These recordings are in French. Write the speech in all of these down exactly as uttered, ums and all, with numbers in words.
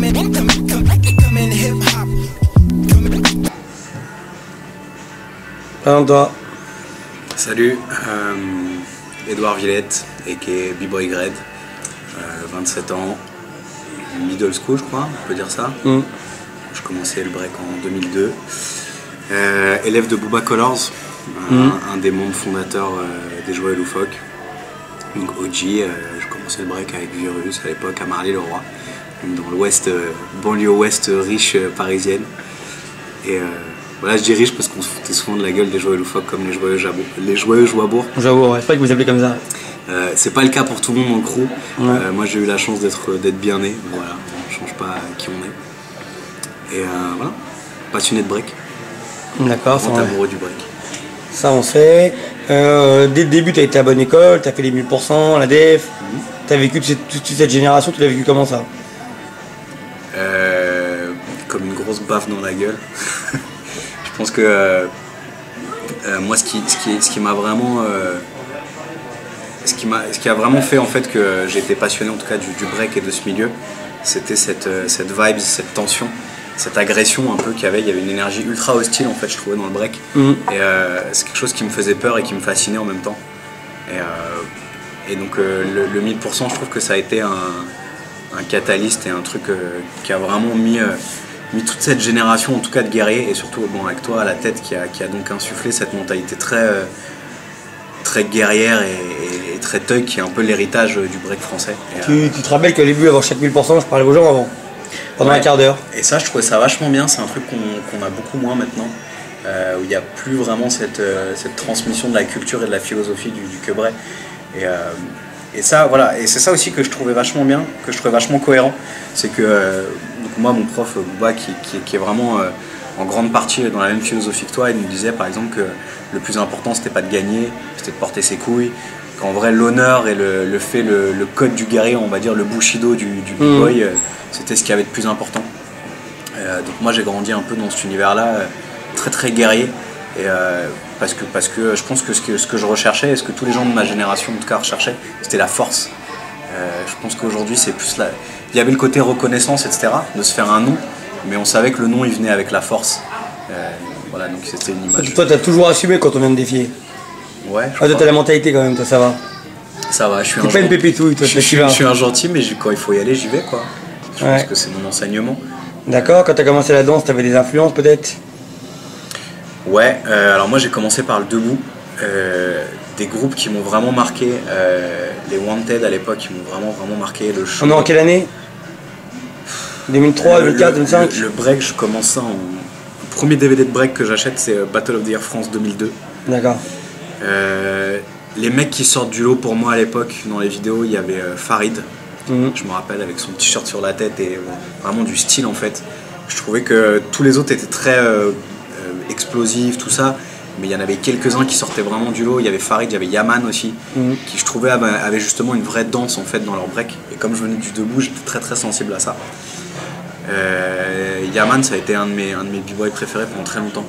Pardon, toi. Salut, euh, Edouard Villette, aka B-Boy Gred, euh, vingt-sept ans, middle school je crois, on peut dire ça. Mm. Je commençais le break en deux mille deux. Euh, élève de Booba Colors, un, mm. un des membres fondateurs euh, des Joyeux Loufoques. Donc O G, euh, je commençais le break avec Virus à l'époque à Marly-le-Roi, dans l'ouest, euh, banlieue ouest riche euh, parisienne. Et euh, voilà, je dis riche parce qu'on se foutait souvent de la gueule des Joyeux Loufoques comme les Joyeux Jabour, les Joyeux Joibourg. Jabour, ouais, c'est pas que vous appelez comme ça. Euh, c'est pas le cas pour tout le monde dans le crew. Ouais. Euh, moi j'ai eu la chance d'être d'être bien né, voilà, on change pas qui on est. Et euh, voilà, passionné de break. D'accord, ça. Amoureux du break. Ça on sait. Euh, dès le début tu as été à bonne école, tu as fait les mille pour cent, la D F. Mm-hmm. Tu as vécu toute, toute cette génération, tu l'as vécu comment ça? euh, Comme une grosse baffe dans la gueule. Je pense que euh, euh, moi ce qui, ce qui, ce qui m'a vraiment euh, ce, qui m'a, ce qui a vraiment fait en fait que j'ai été passionné en tout cas du, du break et de ce milieu, c'était cette, cette vibe, cette tension, cette agression un peu qu'il y avait. Il y avait une énergie ultra hostile en fait je trouvais dans le break. Mmh. Et euh, c'est quelque chose qui me faisait peur et qui me fascinait en même temps. Et, euh, et donc euh, le, le mille pour cent je trouve que ça a été un, un catalyste et un truc euh, qui a vraiment mis euh, mis toute cette génération en tout cas de guerriers et surtout bon, avec toi à la tête qui a, qui a donc insufflé cette mentalité très, euh, très guerrière et, et, et très thug qui est un peu l'héritage du break français. Et, tu, euh, tu te rappelles qu'au début avant chaque mille pour cent je parlais aux gens avant, pendant ouais. un quart d'heure. Et ça je trouvais ça vachement bien, c'est un truc qu'on qu'on a beaucoup moins maintenant, euh, où il n'y a plus vraiment cette, euh, cette transmission de la culture et de la philosophie du, du quebrey. Et, euh, Et ça, voilà, et c'est ça aussi que je trouvais vachement bien, que je trouvais vachement cohérent. C'est que euh, donc moi, mon prof Booba, qui, qui, qui est vraiment euh, en grande partie dans la même philosophie que toi, il nous disait par exemple que le plus important c'était pas de gagner, c'était de porter ses couilles. Qu'en vrai, l'honneur et le, le fait, le, le code du guerrier, on va dire le bushido du, du b-boy, mmh. euh, c'était ce qu'il y avait de plus important. Euh, donc moi, j'ai grandi un peu dans cet univers-là, euh, très très guerrier. Et euh, parce, que, parce que je pense que ce, que ce que je recherchais et ce que tous les gens de ma génération en tout cas recherchaient, c'était la force. Euh, je pense qu'aujourd'hui c'est plus la... Il y avait le côté reconnaissance, et cetera, de se faire un nom, mais on savait que le nom il venait avec la force. Euh, voilà, donc c'était une image. Toi t'as toujours assumé quand on vient de défier. Ouais. Ah, toi t'as la mentalité quand même, toi ça va. Ça va, je suis un gentil. T'es pas une pépitouille, toi. Je, je, je suis un gentil, mais quand il faut y aller, j'y vais quoi. Je ouais. pense que c'est mon enseignement. D'accord, quand t'as commencé la danse, t'avais des influences peut-être? Ouais, euh, alors moi j'ai commencé par le debout, euh, des groupes qui m'ont vraiment marqué, euh, les Wanted à l'époque qui m'ont vraiment vraiment marqué, le show. On est en quelle année? deux mille trois, deux mille quatre, deux mille cinq? Le, le break, je commence ça en... Le premier D V D de break que j'achète c'est Battle of the Air France deux mille deux. D'accord. Euh, les mecs qui sortent du lot pour moi à l'époque, dans les vidéos, il y avait euh, Farid, mm-hmm. je me rappelle avec son t-shirt sur la tête et euh, vraiment du style en fait. Je trouvais que tous les autres étaient très... Euh, explosif, tout ça, mais il y en avait quelques-uns qui sortaient vraiment du lot. Il y avait Farid, il y avait Yaman aussi, mmh. qui je trouvais avait, avait justement une vraie danse en fait dans leur break. Et comme je venais du debout, j'étais très très sensible à ça. Euh, Yaman, ça a été un de mes, un de mes b-boys préférés pendant très longtemps.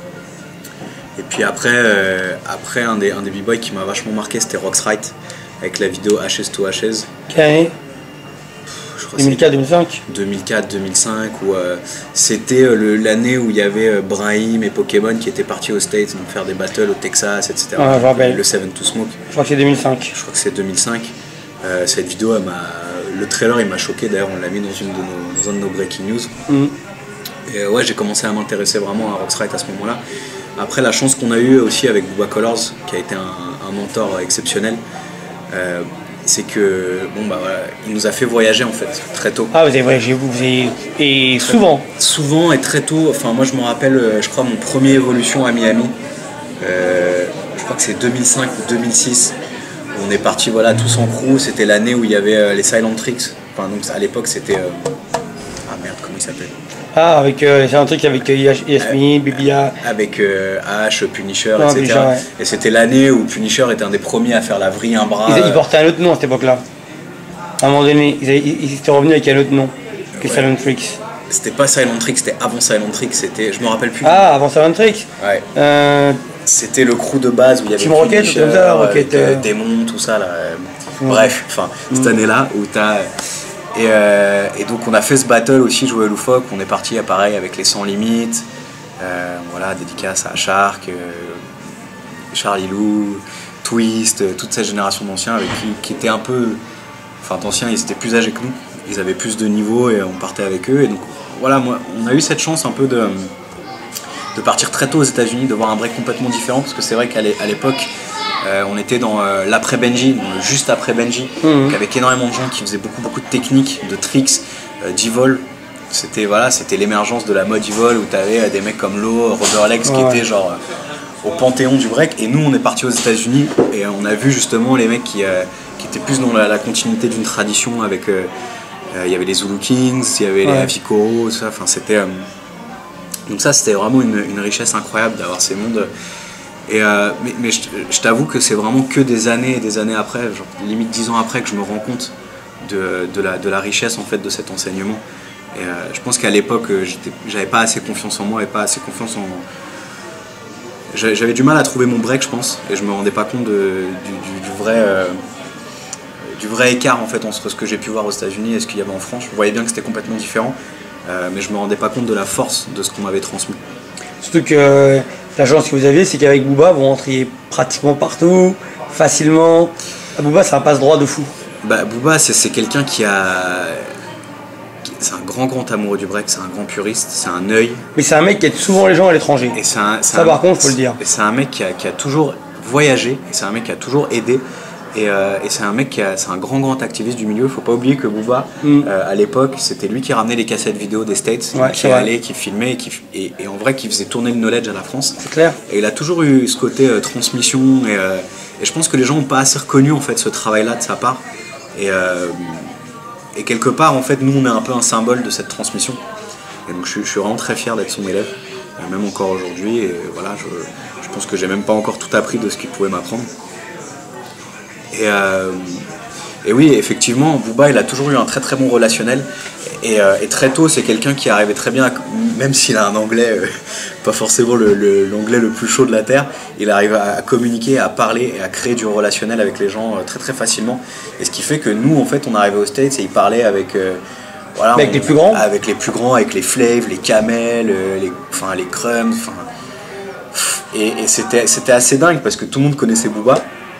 Et puis après, euh, après un des, un des b-boys qui m'a vachement marqué, c'était Roxrite, avec la vidéo H S to H S. Okay. deux mille quatre deux mille cinq deux mille quatre deux mille cinq où euh, c'était euh, l'année où il y avait euh, Brahim et Pokémon qui étaient partis aux States donc faire des battles au Texas, et cetera. Ah, je rappelle. Le Seven to Smoke. Je crois que c'est deux mille cinq. Je crois que c'est deux mille cinq. Euh, cette vidéo, elle m'a... le trailer il m'a choqué, d'ailleurs on l'a mis dans, une de nos... dans un de nos breaking news. Mm. Et euh, ouais, j'ai commencé à m'intéresser vraiment à Roxrite à ce moment-là. Après, la chance qu'on a eue aussi avec Booba Colors, qui a été un, un mentor exceptionnel, euh, c'est que bon bah voilà, il nous a fait voyager en fait très tôt. Ah vous avez voyagé vous, vous avez... et souvent. Souvent et très tôt. Enfin moi je me rappelle, je crois mon premier Evolution à Miami. Euh, je crois que c'est deux mille cinq ou deux mille six. On est parti voilà tous en crew. C'était l'année où il y avait euh, les Silent Tricks. Enfin donc à l'époque c'était euh... ah merde comment il s'appelle. Ah avec euh, c'est un truc avec euh, Yasmine, euh, Bibia. Avec euh, H, Punisher, non, et cetera. Punisher, ouais. Et c'était l'année où Punisher était un des premiers à faire la vrille un bras. Ils, ils portaient un autre nom à cette époque-là. À un moment donné, ils, ils, ils étaient revenus avec un autre nom que ouais. Silent Tricks. C'était pas Silent Tricks, c'était avant Silent Tricks, c'était. Je me rappelle plus. Ah, avant Silent Tricks. Ouais. Euh... C'était le crew de base où il y avait Team Rocket, comme ça, Rocket. Euh, Démon, tout ça là. Mmh. Bref, enfin, mmh. cette année-là où t'as. Et, euh, et donc on a fait ce battle aussi, joué à loufoque. On est parti, pareil, avec les Sans Limites. Euh, voilà, dédicace à Shark, euh, Charlie Lou, Twist, euh, toute cette génération d'anciens avec qui, qui étaient un peu... Enfin, d'anciens, ils étaient plus âgés que nous. Ils avaient plus de niveau et on partait avec eux. Et donc voilà, moi, on a eu cette chance un peu de, de partir très tôt aux États-Unis, de voir un break complètement différent. Parce que c'est vrai qu'à l'époque, euh, on était dans euh, l'après Benji, donc juste après Benji, mmh. donc avec énormément de gens qui faisaient beaucoup, beaucoup de techniques, de tricks, euh, d'e-vol. C'était voilà, c'était l'émergence de la mode e-vol où tu avais des mecs comme Low, Robert Lex qui ouais. étaient genre euh, au panthéon du break. Et nous, on est parti aux États-Unis et on a vu justement les mecs qui, euh, qui étaient plus dans la, la continuité d'une tradition avec. Euh, Il euh, y avait les Zulu Kings, il y avait ouais. les Afikoro, ça, enfin c'était... Euh... Donc ça c'était vraiment une, une richesse incroyable d'avoir ces mondes. Et euh, mais, mais je, je t'avoue que c'est vraiment que des années et des années après, genre limite dix ans après que je me rends compte de, de, la, de la richesse en fait de cet enseignement. Et euh, je pense qu'à l'époque j'avais pas assez confiance en moi et pas assez confiance en... J'avais du mal à trouver mon break je pense, et je me rendais pas compte de, du, du, du vrai... Euh... du vrai écart en fait entre ce que j'ai pu voir aux États-Unis et ce qu'il y avait en France. Je voyais bien que c'était complètement différent, euh, mais je me rendais pas compte de la force de ce qu'on m'avait transmis. Surtout que euh, la chance que vous aviez, c'est qu'avec Booba, vous rentriez pratiquement partout, facilement. Booba, c'est un passe-droit de fou. Bah, Booba, c'est quelqu'un qui a... C'est un grand, grand amoureux du break, c'est un grand puriste, c'est un œil. Mais c'est un mec qui aide souvent les gens à l'étranger. Et c'est un, Ça, un, par contre, faut le dire. C'est un mec qui a, qui a toujours voyagé, c'est un mec qui a toujours aidé. Et, euh, et c'est un mec qui a, c'est un grand grand activiste du milieu. Il faut pas oublier que Booba, mm. euh, à l'époque, c'était lui qui ramenait les cassettes vidéo des States, ouais, qui allait, qui filmait, et, qui, et, et en vrai qui faisait tourner le knowledge à la France. C'est clair. Et il a toujours eu ce côté euh, transmission. Et, euh, et je pense que les gens n'ont pas assez reconnu en fait ce travail-là de sa part. Et, euh, et quelque part, en fait, nous, on est un peu un symbole de cette transmission. Et donc, je, je suis vraiment très fier d'être son élève, même encore aujourd'hui. Et voilà, je, je pense que j'ai même pas encore tout appris de ce qu'il pouvait m'apprendre. Et, euh, et oui, effectivement, Booba, il a toujours eu un très très bon relationnel. Et, euh, et très tôt, c'est quelqu'un qui arrivait très bien, à, même s'il a un anglais, euh, pas forcément l'anglais le, le, le plus chaud de la Terre, il arrive à, à communiquer, à parler et à créer du relationnel avec les gens euh, très très facilement. Et ce qui fait que nous, en fait, on arrivait aux States et il parlait avec... Euh, voilà, avec on, les plus grands Avec les plus grands, avec les Flav, les Camel, euh, les, enfin, les Crumbs. Enfin, et et c'était assez dingue parce que tout le monde connaissait Booba.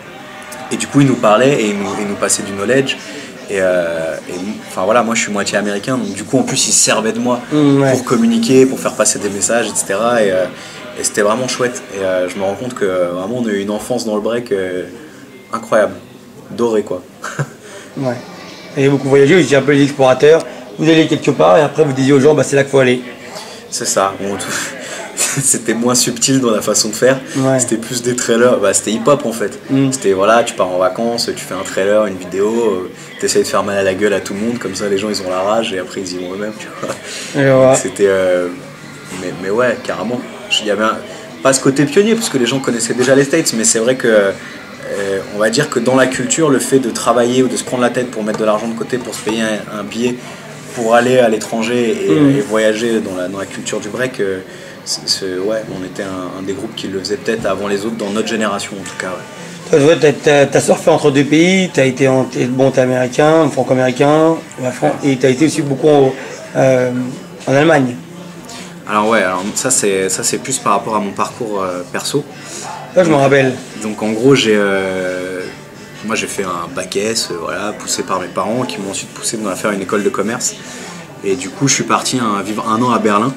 Et du coup, il nous parlait et il nous, il nous passait du knowledge. Et, euh, et enfin voilà, moi je suis moitié américain, donc du coup en plus il se servait de moi mmh, ouais. pour communiquer, pour faire passer des messages, et cetera. Et, euh, et c'était vraiment chouette. Et euh, je me rends compte que vraiment on a eu une enfance dans le break euh, incroyable, dorée quoi. Ouais. Et beaucoup voyagé, vous étiez un peu les explorateurs, vous allez quelque part et après vous disiez aux gens bah c'est là qu'il faut aller. C'est ça. Bon, tout... C'était moins subtil dans la façon de faire, ouais. C'était plus des trailers, bah, c'était hip-hop en fait. Mm. C'était voilà, tu pars en vacances, tu fais un trailer, une vidéo, euh, tu essaies de faire mal à la gueule à tout le monde, comme ça les gens ils ont la rage et après ils y vont eux-mêmes, tu vois. Ouais. C'était. Euh... Mais, mais ouais, carrément. Il y avait un... pas ce côté pionnier parce que les gens connaissaient déjà les States, mais c'est vrai que. Euh, on va dire que dans la culture, le fait de travailler ou de se prendre la tête pour mettre de l'argent de côté pour se payer un, un billet pour aller à l'étranger et, mm. et voyager dans la, dans la culture du break. Euh, C est, c est, ouais, on était un, un des groupes qui le faisait peut-être avant les autres dans notre génération en tout cas. Ouais. Toi, t'as, t'as surfé entre deux pays, t'as été en, bon, t'es américain, franco-américain, et t'as été aussi beaucoup en, euh, en Allemagne. Alors ouais, alors ça c'est ça c'est plus par rapport à mon parcours euh, perso. Là, je me rappelle. Donc en gros j'ai euh, moi j'ai fait un bac S, euh, voilà, poussé par mes parents qui m'ont ensuite poussé à faire une école de commerce. Et du coup je suis parti un, vivre un an à Berlin.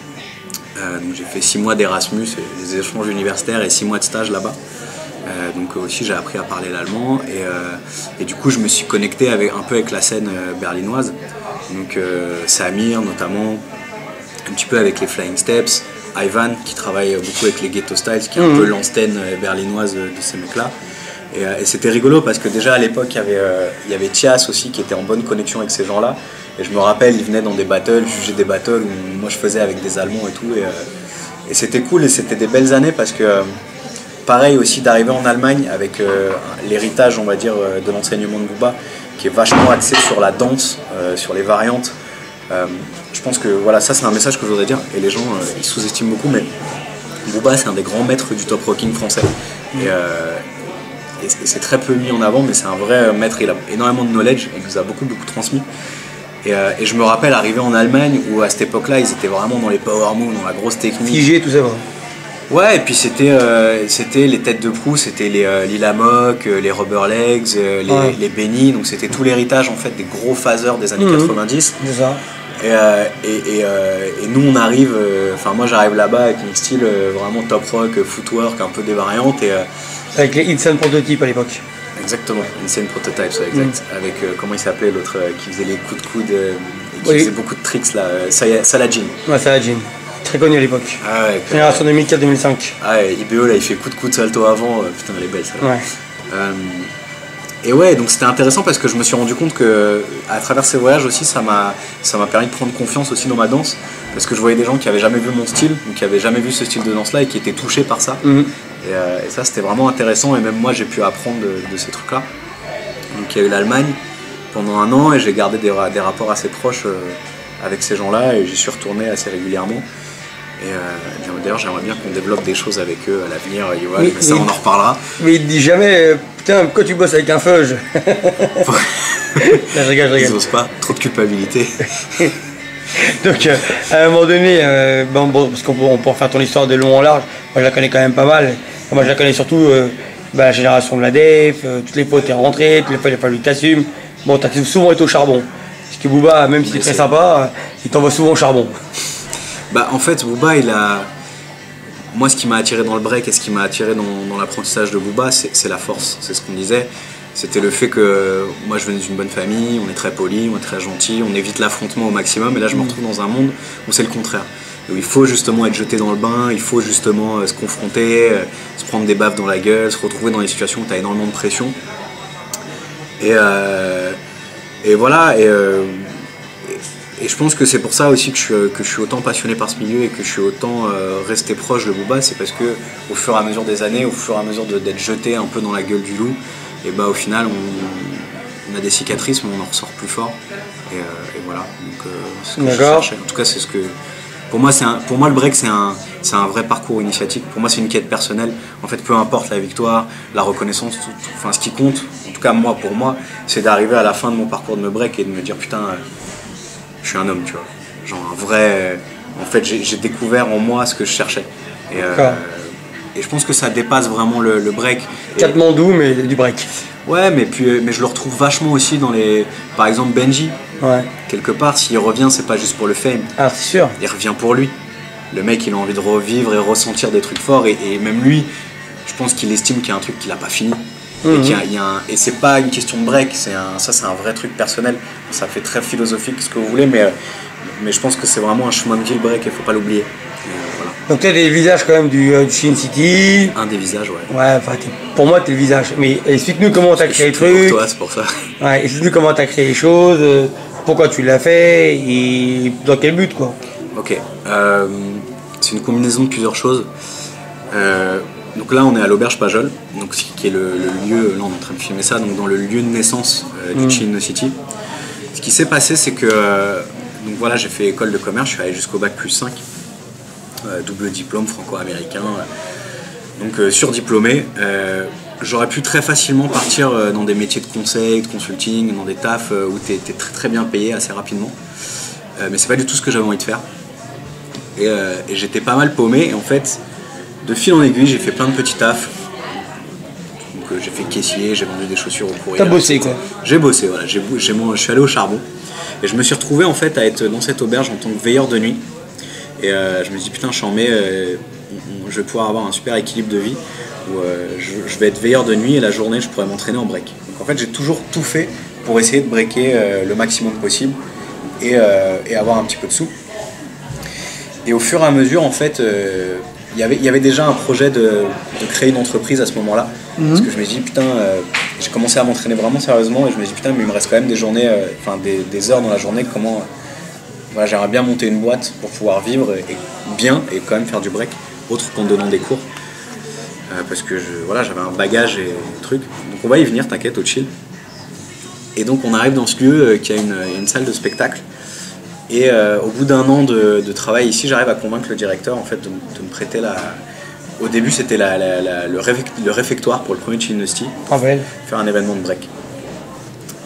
Euh, donc j'ai fait six mois d'Erasmus, des échanges universitaires et six mois de stage là-bas. Euh, donc aussi j'ai appris à parler l'allemand et, euh, et du coup je me suis connecté avec, un peu avec la scène euh, berlinoise. Donc euh, Samir notamment, un petit peu avec les Flying Steps, Ivan qui travaille beaucoup avec les Ghetto Styles, qui est mmh. un peu l'ancienne berlinoise de ces mecs-là. Et, euh, et c'était rigolo parce que déjà à l'époque il y avait, euh, il y avait Thias aussi qui était en bonne connexion avec ces gens-là. Et je me rappelle, ils venaient dans des battles, juger des battles où moi je faisais avec des Allemands et tout. Et, euh, et c'était cool et c'était des belles années parce que, euh, pareil aussi d'arriver en Allemagne avec euh, l'héritage, on va dire, euh, de l'enseignement de Booba, qui est vachement axé sur la danse, euh, sur les variantes. Euh, je pense que voilà, ça c'est un message que je voudrais dire. Et les gens, euh, ils sous-estiment beaucoup, mais Booba c'est un des grands maîtres du top rocking français. Et, euh, et c'est très peu mis en avant, mais c'est un vrai maître. Il a énormément de knowledge et il nous a beaucoup, beaucoup transmis. Et, euh, et je me rappelle arriver en Allemagne où à cette époque-là, ils étaient vraiment dans les power moves, dans la grosse technique. Figé, tout ça. Ouais, ouais, et puis c'était euh, c'était les têtes de proue, c'était les euh, Lila Mock, euh, les Rubber Legs, euh, les, ouais. les Benny, donc c'était tout l'héritage en fait des gros phasers des années mmh. quatre-vingt-dix. C'est ça. Et, euh, et, et, euh, et nous on arrive, enfin euh, moi j'arrive là-bas avec mon style euh, vraiment top rock, footwork, un peu des variantes. Et, euh, avec les Insane Prototypes à l'époque. Exactement, Insane Prototypes, ouais, exact. Mmh. Avec euh, comment il s'appelait l'autre euh, qui faisait les coups de coude, euh, et qui oui. faisait beaucoup de tricks là, euh, Saladin. Ouais, Saladin. Très connu à l'époque. Ah ouais, génération deux mille quatre deux mille cinq. Ah ouais, I B O là il fait coup de coude salto avant, euh, putain elle est belle ça. Ouais. Euh, et ouais, donc c'était intéressant parce que je me suis rendu compte que à travers ces voyages aussi ça m'a ça m'a permis de prendre confiance aussi dans ma danse, parce que je voyais des gens qui avaient jamais vu mon style, ou qui avaient jamais vu ce style de danse là et qui étaient touchés par ça. Mmh. Et, euh, et ça c'était vraiment intéressant, et même moi j'ai pu apprendre de, de ces trucs là. Donc il y a eu l'Allemagne pendant un an et j'ai gardé des, des rapports assez proches euh, avec ces gens là, et j'y suis retourné assez régulièrement. Et euh, d'ailleurs j'aimerais bien qu'on développe des choses avec eux à l'avenir, Yoann, mais, mais ça on en reparlera. Mais il dit jamais, euh, putain, quand tu bosses avec un feuge. Là, je rigole, je rigole. Ils osent pas, trop de culpabilité. Donc euh, à un moment donné, euh, bon, bon, parce qu'on peut, on peut faire ton histoire de long en large, moi je la connais quand même pas mal. Moi je la connais surtout euh, bah, la génération de la def, euh, toutes les fois t'es rentré, toutes les fois il a fallu que t'assumes. Bon, t'as souvent été au charbon. Parce que Booba, même si c'est très sympa, il t'envoie souvent au charbon. Bah en fait Booba il a... Moi ce qui m'a attiré dans le break et ce qui m'a attiré dans, dans l'apprentissage de Booba, c'est la force, c'est ce qu'on disait. C'était le fait que moi je venais d'une bonne famille, on est très poli, on est très gentil, on évite l'affrontement au maximum, et là je me retrouve dans un monde où c'est le contraire. Où il faut justement être jeté dans le bain, il faut justement euh, se confronter, euh, se prendre des baffes dans la gueule, se retrouver dans des situations où tu as énormément de pression. Et, euh, et voilà, et, euh, et, et je pense que c'est pour ça aussi que je, que je suis autant passionné par ce milieu et que je suis autant euh, resté proche de Booba, c'est parce que au fur et à mesure des années, au fur et à mesure d'être jeté un peu dans la gueule du loup, et bah au final on, on a des cicatrices mais on en ressort plus fort. Et, euh, et voilà, donc euh, c'est ce que je cherchais. En tout cas c'est ce que... Pour moi, un, pour moi le break c'est un, un vrai parcours initiatique, pour moi c'est une quête personnelle. En fait peu importe la victoire, la reconnaissance, tout, tout, enfin, ce qui compte, en tout cas moi pour moi, c'est d'arriver à la fin de mon parcours de me break et de me dire putain, euh, je suis un homme, tu vois. Genre un vrai... Euh, en fait j'ai découvert en moi ce que je cherchais. Et, euh, et je pense que ça dépasse vraiment le, le break. Katmandou mais du break. Ouais, mais, puis, mais je le retrouve vachement aussi dans les... Par exemple Benji. Ouais. Quelque part, s'il revient, c'est pas juste pour le fame. Ah, c'est sûr. Il revient pour lui. Le mec, il a envie de revivre et ressentir des trucs forts. Et, et même lui, je pense qu'il estime qu'il y a un truc qu'il a pas fini. Mm-hmm. Et, qu'il y a, il y a un, et c'est pas une question de break. Un, ça, c'est un vrai truc personnel. Ça fait très philosophique, ce que vous voulez. Mais, mais je pense que c'est vraiment un chemin de vie, le break. Il faut pas l'oublier. Voilà. Donc, tu as des visages quand même du, euh, du Shin City. Un des visages, ouais. Ouais, enfin, pour moi, tu es le visage. Mais explique-nous comment tu as créé le truc. Pour toi, c'est pour ça. Ouais, explique-nous comment tu as créé les choses. Euh, Pourquoi tu l'as fait et dans quel but, quoi? Ok, euh, c'est une combinaison de plusieurs choses. Euh, donc là, on est à l'auberge Pajol, donc qui est le, le lieu. Là, on est en train de filmer ça, donc dans le lieu de naissance euh, du mmh. Chin City. Ce qui s'est passé, c'est que euh, donc voilà, j'ai fait école de commerce, je suis allé jusqu'au bac plus cinq, euh, double diplôme franco-américain, donc euh, surdiplômé. Euh, J'aurais pu très facilement partir dans des métiers de conseil, de consulting, dans des tafs où tu es très très bien payé assez rapidement. Euh, mais c'est pas du tout ce que j'avais envie de faire. Et, euh, et j'étais pas mal paumé. Et en fait, de fil en aiguille, j'ai fait plein de petits tafs. Donc euh, j'ai fait caissier, j'ai vendu des chaussures au courrier. T'as bossé quoi? J'ai bossé, voilà. J'ai, j'ai, je suis allé au charbon. Et je me suis retrouvé en fait à être dans cette auberge en tant que veilleur de nuit. Et euh, je me suis dit putain, je m'en mets, euh, je vais pouvoir avoir un super équilibre de vie. Où euh, je, je vais être veilleur de nuit et la journée je pourrais m'entraîner en break. Donc en fait j'ai toujours tout fait pour essayer de breaker euh, le maximum possible et, euh, et avoir un petit peu de sous. Et au fur et à mesure en fait euh, y avait, y avait déjà un projet de, de créer une entreprise à ce moment là. Mmh. Parce que je me suis dit putain, euh, j'ai commencé à m'entraîner vraiment sérieusement et je me suis dit putain mais il me reste quand même des journées, enfin euh, des, des heures dans la journée, comment euh, voilà, j'aimerais bien monter une boîte pour pouvoir vivre et, et bien et quand même faire du break autre qu'en donnant des cours. Euh, parce que je, voilà, j'avais un bagage et un truc. Donc on va y venir, t'inquiète, au chill. Et donc on arrive dans ce lieu euh, qui a une, une salle de spectacle. Et euh, au bout d'un an de, de travail ici, j'arrive à convaincre le directeur en fait, de, de me prêter la... Au début, c'était la, la, la, le, réfect, le réfectoire pour le premier Chin City. Ah ouais. Faire un événement de break.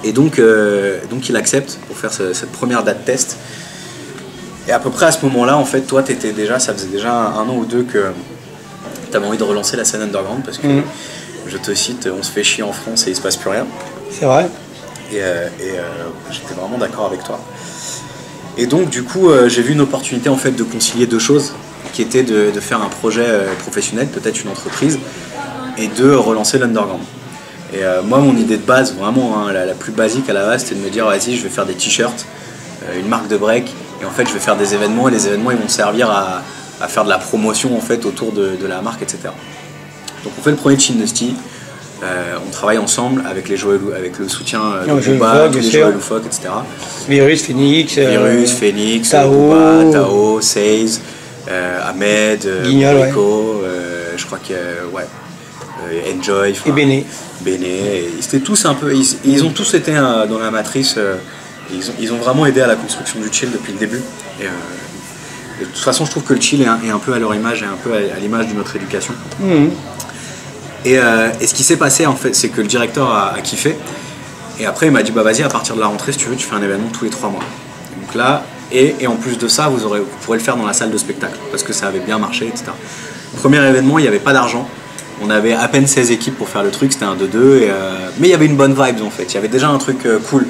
Et donc, euh, donc il accepte pour faire ce, cette première date test. Et à peu près à ce moment-là, en fait, toi, t'étais déjà, ça faisait déjà un, un an ou deux que tu avais envie de relancer la scène underground parce que, mmh. je te cite, on se fait chier en France et il se passe plus rien. C'est vrai. Et, euh, et euh, j'étais vraiment d'accord avec toi. Et donc, du coup, euh, j'ai vu une opportunité en fait de concilier deux choses, qui était de, de faire un projet euh, professionnel, peut-être une entreprise, et de relancer l'underground. Et euh, moi, mon idée de base, vraiment, hein, la, la plus basique à la base, c'était de me dire, vas-y, je vais faire des t-shirts, euh, une marque de break, et en fait, je vais faire des événements, et les événements, ils vont servir à, à faire de la promotion, en fait, autour de, de la marque, et cetera. Donc, on fait le premier Chin Dusty, euh, on travaille ensemble avec, les Joël, avec le soutien euh, de non, Booba, tous les Joël Loufoque, et cetera. Virus, Phoenix, Virus, euh, Phoenix, Tao, Booba, Tao, Seize, euh, Ahmed, Guignol, Rico, ouais. euh, je crois qu'il y a, ouais, euh, Enjoy, et Béné. Béné, ils étaient tous un peu, ils, ils ont tous été euh, dans la matrice, euh, ils, ont, ils ont vraiment aidé à la construction du chill depuis le début. Et, euh, et de toute façon, je trouve que le chill est un, est un peu à leur image et un peu à, à l'image de notre éducation. Mmh. Et, euh, et ce qui s'est passé, en fait, c'est que le directeur a, a kiffé. Et après, il m'a dit, bah vas-y, à partir de la rentrée, si tu veux, tu fais un événement tous les trois mois. Donc là, et, et en plus de ça, vous, aurez, vous pourrez le faire dans la salle de spectacle, parce que ça avait bien marché, et cetera. Premier événement, il n'y avait pas d'argent. On avait à peine seize équipes pour faire le truc, c'était un deux deux. Et, euh, mais il y avait une bonne vibe, en fait. Il y avait déjà un truc euh, cool.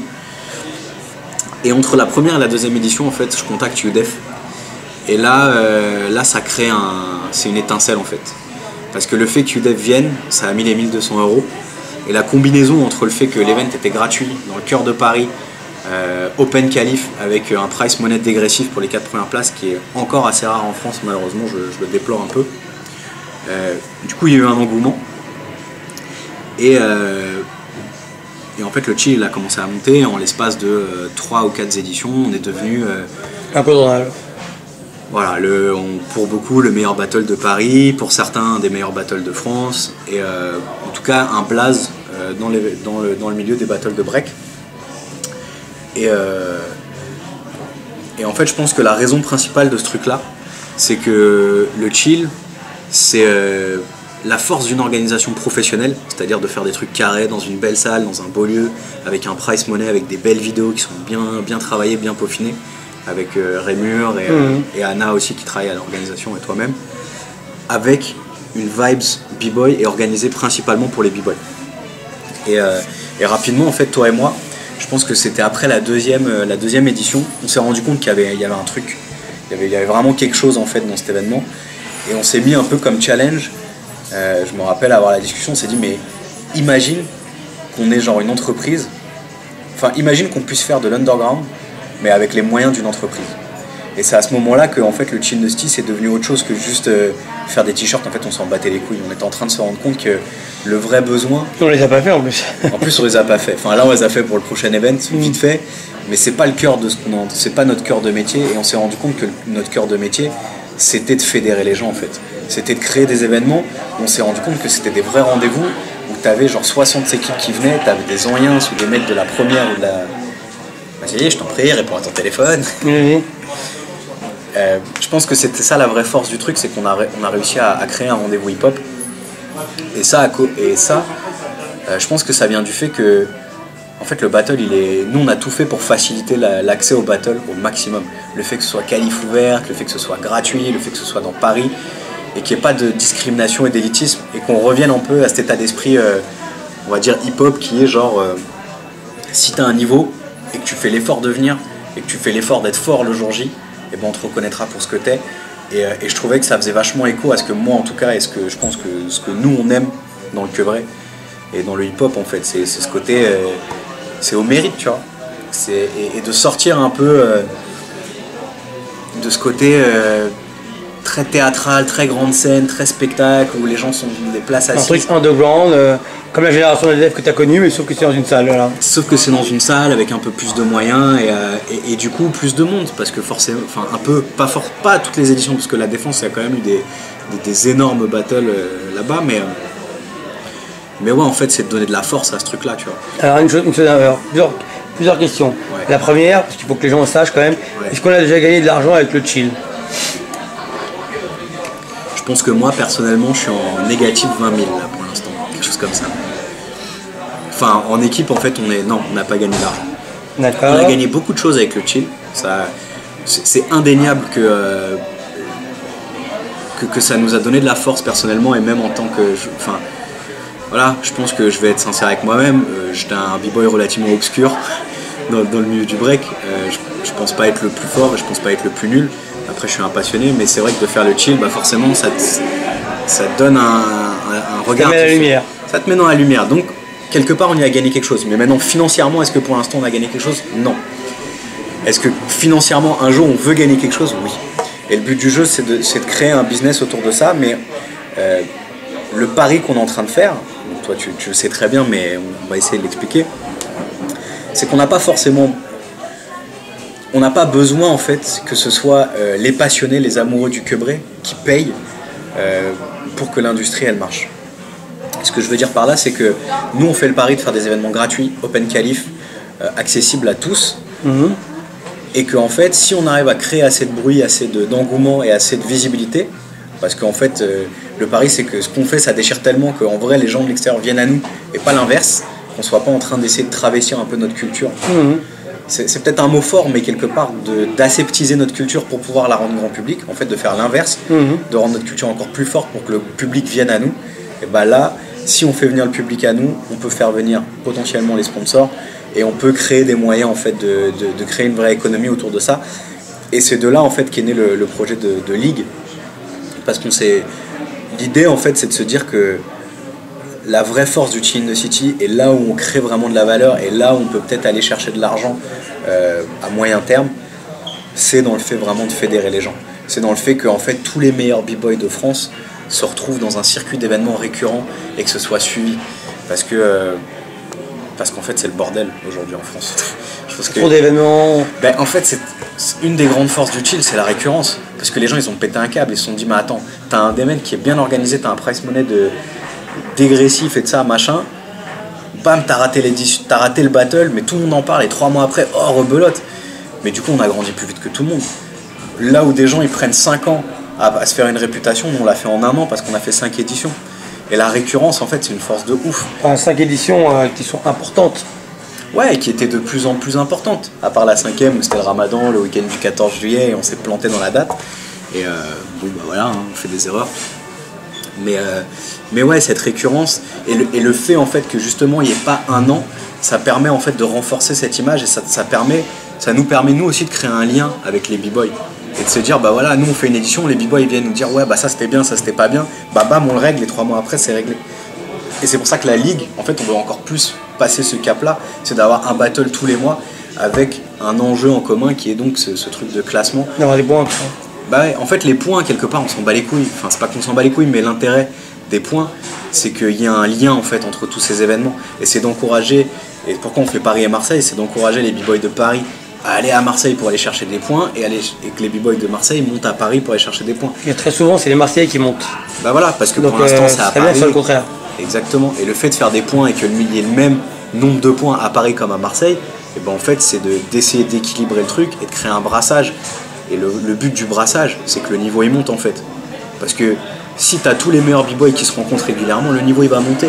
Et entre la première et la deuxième édition, en fait, je contacte U D E F. Et là, euh, là ça crée un... C'est une étincelle, en fait. Parce que le fait que U D E F vienne, ça a mis les mille deux cents euros. Et la combinaison entre le fait que l'event était gratuit dans le cœur de Paris, euh, Open Qualif avec un price money dégressif pour les quatre premières places, qui est encore assez rare en France, malheureusement, je, je le déplore un peu. Euh, du coup, il y a eu un engouement. Et, euh, et en fait, le chill a commencé à monter. En l'espace de euh, trois ou quatre éditions, on est devenu... Euh, incontournable. Voilà, le, on, pour beaucoup, le meilleur battle de Paris, pour certains, des meilleurs battles de France, et euh, en tout cas, un blaze euh, dans, les, dans, le, dans le milieu des battles de break. Et, euh, et en fait, je pense que la raison principale de ce truc-là, c'est que le chill, c'est euh, la force d'une organisation professionnelle, c'est-à-dire de faire des trucs carrés dans une belle salle, dans un beau lieu, avec un price money, avec des belles vidéos qui sont bien, bien travaillées, bien peaufinées, avec euh, Rémur et, euh, mmh. et Anna aussi qui travaille à l'organisation et toi-même, avec une vibes b-boy et organisée principalement pour les b-boys. Et, euh, et rapidement, en fait, toi et moi, je pense que c'était après la deuxième, euh, la deuxième édition, on s'est rendu compte qu'il y avait, il y avait un truc, il y avait, il y avait vraiment quelque chose en fait dans cet événement, et on s'est mis un peu comme challenge. Euh, je me rappelle avoir la discussion, on s'est dit mais imagine qu'on ait genre une entreprise, enfin imagine qu'on puisse faire de l'underground mais avec les moyens d'une entreprise. Et c'est à ce moment-là que en fait, le Chin Dusty c'est devenu autre chose que juste euh, faire des t-shirts. En fait, on s'en battait les couilles. On était en train de se rendre compte que le vrai besoin... On les a pas fait en plus. En plus, on les a pas fait. Enfin, là, on les a fait pour le prochain event, mmh. vite fait. Mais c'est pas le cœur de ce qu'on en... c'est pas notre cœur de métier. Et on s'est rendu compte que notre cœur de métier, c'était de fédérer les gens en fait. C'était de créer des événements. On s'est rendu compte que c'était des vrais rendez-vous où tu avais genre soixante équipes qui venaient, tu avais des anciens ou des mecs de la première ou de la... Vas-y, je t'en prie, réponds à ton téléphone. Mmh. Euh, je pense que c'était ça la vraie force du truc, c'est qu'on a, on a réussi à, à créer un rendez-vous hip-hop. Et ça, et ça euh, je pense que ça vient du fait que en fait, le battle, il est... nous on a tout fait pour faciliter la, l'accès au battle au maximum. Le fait que ce soit qualif ouverte, le fait que ce soit gratuit, le fait que ce soit dans Paris, et qu'il n'y ait pas de discrimination et d'élitisme, et qu'on revienne un peu à cet état d'esprit, euh, on va dire hip-hop, qui est genre, euh, si tu as un niveau, et que tu fais l'effort de venir, et que tu fais l'effort d'être fort le jour J, et ben on te reconnaîtra pour ce que t'es. Et, et je trouvais que ça faisait vachement écho à ce que moi en tout cas, et ce que je pense que ce que nous on aime dans le quebré et dans le hip-hop en fait, c'est, c'est ce côté, euh, c'est au mérite, tu vois. C'est, et, et de sortir un peu euh, de ce côté euh, très théâtral, très grande scène, très spectacle, où les gens sont des places assises. Un truc underground, euh, comme la génération d'élèves que tu as connue, mais sauf que c'est dans une salle. Voilà. Sauf que c'est dans une salle avec un peu plus de moyens et, euh, et, et du coup plus de monde, parce que forcément, enfin un peu, pas fort, pas toutes les éditions, parce que la Défense, il y a quand même eu des, des, des énormes battles euh, là-bas, mais, euh, mais ouais, en fait, c'est de donner de la force à ce truc-là, tu vois. Alors, une chose, une chose alors, plusieurs, plusieurs questions. Ouais. La première, parce qu'il faut que les gens sachent quand même, ouais. Est-ce qu'on a déjà gagné de l'argent avec le chill ? Je pense que moi, personnellement, je suis en négatif vingt mille là pour l'instant, quelque chose comme ça. Enfin, en équipe, en fait, on est non, on n'a pas gagné d'argent. D'accord. On a gagné beaucoup de choses avec le chill. Ça, c'est indéniable que, euh, que que ça nous a donné de la force personnellement et même en tant que, enfin, voilà, je pense que je vais être sincère avec moi-même. Euh, J'étais un b-boy relativement obscur dans, dans le milieu du break. Euh, je, je pense pas être le plus fort, et je pense pas être le plus nul. Après, je suis un passionné, mais c'est vrai que de faire le chill, bah forcément, ça te, ça te donne un, un, un regard. Ça te met la lumière. Ça te met dans la lumière. Donc, quelque part, on y a gagné quelque chose. Mais maintenant, financièrement, est-ce que pour l'instant, on a gagné quelque chose? Non. Est-ce que financièrement, un jour, on veut gagner quelque chose? Oui. Et le but du jeu, c'est de, c'est de créer un business autour de ça. Mais euh, le pari qu'on est en train de faire, toi, tu, tu le sais très bien, mais on va essayer de l'expliquer, c'est qu'on n'a pas forcément... On n'a pas besoin, en fait, que ce soit euh, les passionnés, les amoureux du quebré qui payent euh, pour que l'industrie, elle marche. Ce que je veux dire par là, c'est que nous, on fait le pari de faire des événements gratuits, open qualif, euh, accessibles à tous. Mmh. Et qu'en fait, si on arrive à créer assez de bruit, assez d'engouement et assez de visibilité, parce qu'en fait, euh, le pari, c'est que ce qu'on fait, ça déchire tellement qu'en vrai, les gens de l'extérieur viennent à nous, et pas l'inverse, qu'on soit pas en train d'essayer de travestir un peu notre culture. Mmh. C'est peut-être un mot fort, mais quelque part, d'aseptiser notre culture pour pouvoir la rendre grand public, en fait, de faire l'inverse, mmh. de rendre notre culture encore plus forte pour que le public vienne à nous. Et bien là, si on fait venir le public à nous, on peut faire venir potentiellement les sponsors et on peut créer des moyens en fait de, de, de créer une vraie économie autour de ça. Et c'est de là en fait qu'est né le, le projet de, de Ligue, parce qu'on s'est l'idée en fait c'est de se dire que la vraie force du Chill in the City est là où on crée vraiment de la valeur et là où on peut peut-être aller chercher de l'argent euh, à moyen terme, c'est dans le fait vraiment de fédérer les gens. C'est dans le fait que en fait tous les meilleurs b-boys de France se retrouvent dans un circuit d'événements récurrents et que ce soit suivi. Parce que euh, parce qu'en fait c'est le bordel aujourd'hui en France. Je pense que, trop d'événements. Ben, en fait c'est une des grandes forces du chill, c'est la récurrence. Parce que les gens ils ont pété un câble, ils se sont dit mais attends, t'as un domaine qui est bien organisé, t'as un price money de dégressif et de ça machin. Bam, t'as raté, t'as raté le battle, mais tout le monde en parle et trois mois après, oh rebelote. Mais du coup on a grandi plus vite que tout le monde. Là où des gens ils prennent cinq ans à, à se faire une réputation, nous on l'a fait en un an parce qu'on a fait cinq éditions. Et la récurrence en fait c'est une force de ouf. Enfin, cinq éditions euh, qui sont importantes. Ouais, et qui étaient de plus en plus importantes. À part la cinquième où c'était le ramadan, le week-end du quatorze juillet et on s'est planté dans la date. Et euh, bon bah voilà, hein, on fait des erreurs. Mais, euh, mais ouais, cette récurrence et le, et le fait en fait que justement il n'y ait pas un an, ça permet en fait de renforcer cette image et ça, ça, permet, ça nous permet nous aussi de créer un lien avec les b-boys. Et de se dire, bah voilà, nous on fait une édition, les b-boys viennent nous dire, ouais, bah ça c'était bien, ça c'était pas bien, bah bam, on le règle et trois mois après c'est réglé. Et c'est pour ça que la ligue, en fait, on veut encore plus passer ce cap-là, c'est d'avoir un battle tous les mois avec un enjeu en commun qui est donc ce, ce truc de classement. D'avoir des points. Bah ouais, en fait, les points, quelque part, on s'en bat les couilles. Enfin, c'est pas qu'on s'en bat les couilles, mais l'intérêt des points, c'est qu'il y a un lien en fait entre tous ces événements. Et c'est d'encourager, et pourquoi on fait Paris et Marseille, c'est d'encourager les b-boys de Paris à aller à Marseille pour aller chercher des points et, aller, et que les b-boys de Marseille montent à Paris pour aller chercher des points. Et très souvent, c'est les Marseillais qui montent. Bah voilà, parce que donc, pour l'instant, euh, c'est à Paris. Paris. C'est le contraire. Exactement. Et le fait de faire des points et qu'il y ait le même nombre de points à Paris comme à Marseille, et ben en fait, c'est d'essayer d'équilibrer le truc et de créer un brassage. Et le, le but du brassage, c'est que le niveau il monte en fait. Parce que si tu as tous les meilleurs b-boys qui se rencontrent régulièrement, le niveau il va monter.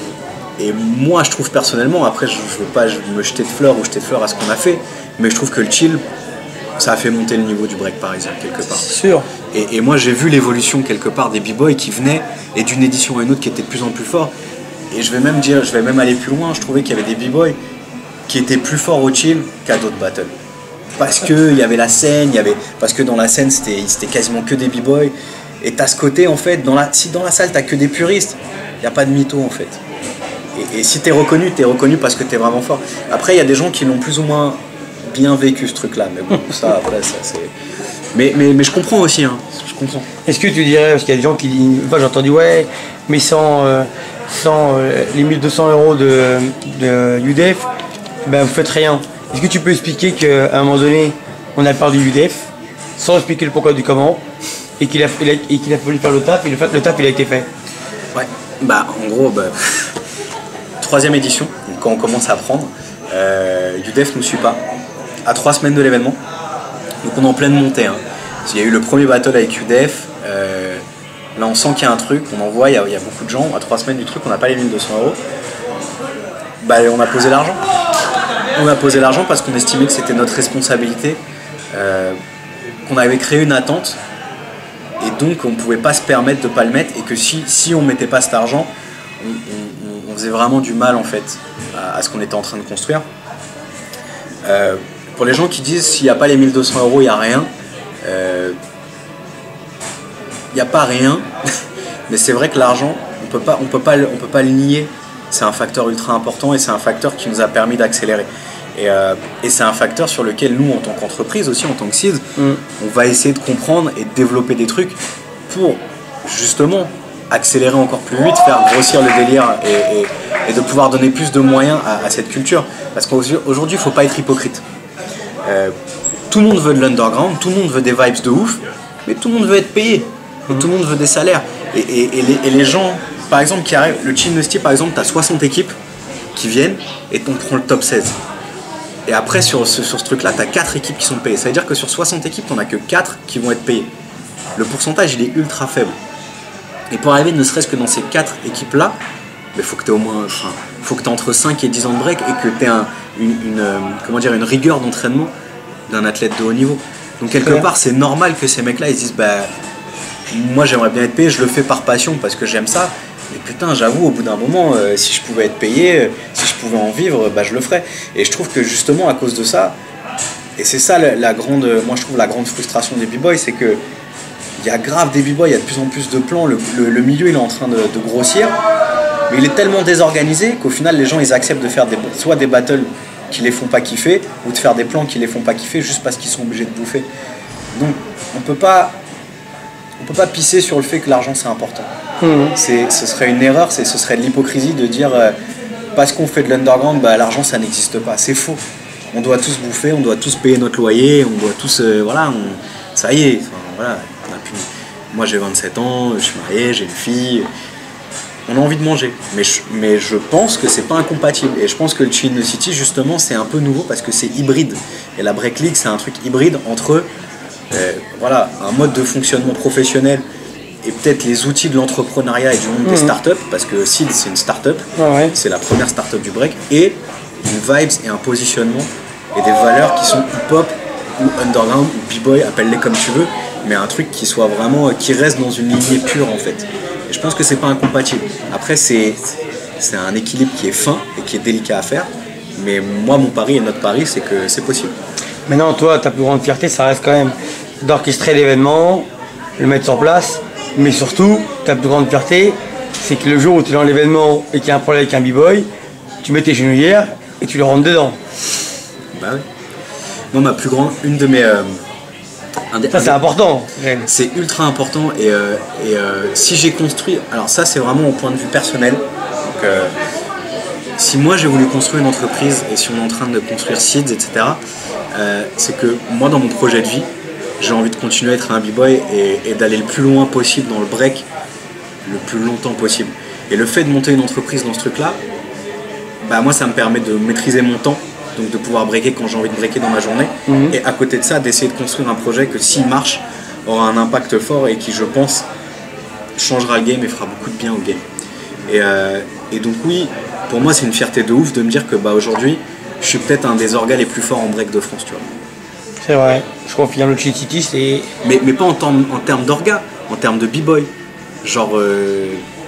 Et moi je trouve personnellement, après je ne veux pas me jeter de fleurs ou jeter de fleurs à ce qu'on a fait, mais je trouve que le chill, ça a fait monter le niveau du break par exemple quelque part. C'est sûr. Et, et moi j'ai vu l'évolution quelque part des b-boys qui venaient et d'une édition à une autre qui étaient de plus en plus forts. Et je vais même dire, je vais même aller plus loin, je trouvais qu'il y avait des b-boys qui étaient plus forts au chill qu'à d'autres battles. Parce qu'il y avait la scène, y avait, parce que dans la scène c'était quasiment que des b-boys. Et t'as ce côté en fait, dans la, si dans la salle t'as que des puristes, il n'y a pas de mytho en fait. Et, et si t'es reconnu, t'es reconnu parce que t'es vraiment fort. Après il y a des gens qui l'ont plus ou moins bien vécu ce truc là. Mais bon, ça après ça c'est... Mais, mais, mais je comprends aussi, hein. Je comprends. Est-ce que tu dirais, parce qu'il y a des gens qui disent, enfin j'ai entendu ouais, mais sans, euh, sans euh, les mille deux cents euros de, de U D F, ben vous faites rien. Est-ce que tu peux expliquer qu'à un moment donné, on a perdu U D F, sans expliquer le pourquoi du comment, et qu'il a, il a, et qu'il a fallu faire le taf, et le, le taf il a été fait? Ouais, bah en gros, bah, troisième édition, quand on commence à apprendre, euh, U D F ne nous suit pas. À trois semaines de l'événement, donc on est en pleine montée. Hein. Il y a eu le premier battle avec U D F, euh, là on sent qu'il y a un truc, on envoie, il y, a, il y a beaucoup de gens, à trois semaines du truc, on n'a pas les mille deux cents euros. Bah, on a posé l'argent. On a posé l'argent parce qu'on estimait que c'était notre responsabilité, euh, qu'on avait créé une attente et donc on ne pouvait pas se permettre de ne pas le mettre et que si, si on ne mettait pas cet argent, on, on, on faisait vraiment du mal en fait à, à ce qu'on était en train de construire. Euh, pour les gens qui disent s'il n'y a pas les mille deux cents euros, il n'y a rien, euh, il n'y a pas rien, mais c'est vrai que l'argent, on peut pas, on peut pas, on peut pas le nier. C'est un facteur ultra important et c'est un facteur qui nous a permis d'accélérer. Et, euh, et c'est un facteur sur lequel nous, en tant qu'entreprise aussi, en tant que Seeds, mm. on va essayer de comprendre et de développer des trucs pour justement accélérer encore plus vite, faire grossir le délire et, et, et de pouvoir donner plus de moyens à, à cette culture. Parce qu'aujourd'hui, il ne faut pas être hypocrite. Euh, tout le monde veut de l'underground, tout le monde veut des vibes de ouf, mais tout le monde veut être payé. Et mm. tout le monde veut des salaires. Et, et, et, les, et les gens, par exemple, qui arrivent, le Chill Nasty, par exemple, tu as soixante équipes qui viennent et on prend le top seize. Et après, sur ce, sur ce truc-là, tu as quatre équipes qui sont payées. Ça veut dire que sur soixante équipes, tu n'en as que quatre qui vont être payées. Le pourcentage, il est ultra faible. Et pour arriver ne serait-ce que dans ces quatre équipes-là, il faut que tu aies au moins, enfin, faut que tu aies entre cinq et dix ans de break et que tu aies un, une, une, euh, comment dire, une rigueur d'entraînement d'un athlète de haut niveau. Donc quelque ouais. part, c'est normal que ces mecs-là, ils se disent, bah, moi j'aimerais bien être payé, je le fais par passion parce que j'aime ça. Et putain, j'avoue, au bout d'un moment, euh, si je pouvais être payé, euh, si je pouvais en vivre, bah, je le ferais. Et je trouve que justement, à cause de ça, et c'est ça la, la grande, moi je trouve la grande frustration des b-boys, c'est que il y a grave des b-boys, il y a de plus en plus de plans, le, le, le milieu il est en train de, de grossir, mais il est tellement désorganisé qu'au final, les gens ils acceptent de faire des, soit des battles qui les font pas kiffer, ou de faire des plans qui les font pas kiffer juste parce qu'ils sont obligés de bouffer. Donc, on peut pas. On peut pas pisser sur le fait que l'argent c'est important. Mmh. C'est, ce serait une erreur, c'est, ce serait de l'hypocrisie de dire euh, parce qu'on fait de l'underground, bah, l'argent ça n'existe pas. C'est faux. On doit tous bouffer, on doit tous payer notre loyer, on doit tous, euh, voilà, on, ça y est. Enfin, voilà, on a pu, moi j'ai vingt-sept ans, je suis marié, j'ai une fille. On a envie de manger, mais je, mais je pense que c'est pas incompatible. Et je pense que le Chill City justement c'est un peu nouveau parce que c'est hybride. Et la Break League c'est un truc hybride entre Euh, voilà, un mode de fonctionnement professionnel et peut-être les outils de l'entrepreneuriat et du monde mmh. des startups, parce que Seed c'est une startup, ah ouais. c'est la première startup du break, et une vibes et un positionnement et des valeurs qui sont hip-hop ou underground ou b-boy, appelle-les comme tu veux, mais un truc qui soit vraiment, qui reste dans une lignée pure en fait. Et je pense que c'est pas incompatible. Après c'est, c'est un équilibre qui est fin et qui est délicat à faire, mais moi mon pari et notre pari c'est que c'est possible. Maintenant, toi, ta plus grande fierté, ça reste quand même d'orchestrer l'événement, le mettre sur place, mais surtout, ta plus grande fierté, c'est que le jour où tu es dans l'événement et qu'il y a un problème avec un b-boy, tu mets tes genouillères et tu le rentres dedans. Bah oui. Moi, ma plus grande, une de mes... Euh, des, ça, c'est des, important. C'est ultra important et, euh, et euh, si j'ai construit... Alors ça, c'est vraiment au point de vue personnel. Donc, euh, si moi, j'ai voulu construire une entreprise et si on est en train de construire Seeds, et cetera, Euh, c'est que moi dans mon projet de vie j'ai envie de continuer à être un b-boy et, et d'aller le plus loin possible dans le break le plus longtemps possible, et le fait de monter une entreprise dans ce truc là, bah moi ça me permet de maîtriser mon temps, donc de pouvoir breaker quand j'ai envie de breaker dans ma journée, mmh. et à côté de ça d'essayer de construire un projet que s'il marche aura un impact fort et qui je pense changera le game et fera beaucoup de bien au game. Et, euh, et donc oui, pour moi c'est une fierté de ouf de me dire que bah aujourd'hui je suis peut-être un des orgas les plus forts en break de France, tu vois. C'est vrai, je confirme, le Chill City, c'est... Mais, mais pas en, termes, en termes d'orgas, en termes de b-boy. Genre, euh,